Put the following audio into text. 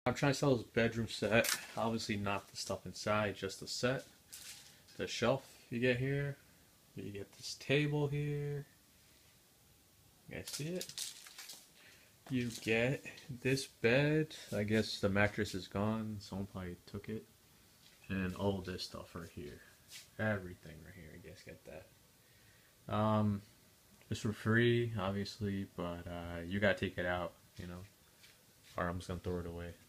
I'm trying to sell this bedroom set. Obviously not the stuff inside, just the set. The shelf you get here. You get this table here. You guys see it? You get this bed. I guess the mattress is gone. Someone probably took it. And all this stuff right here. Everything right here. You guys get that. It's for free, obviously, but you gotta take it out, you know, or I'm just gonna throw it away.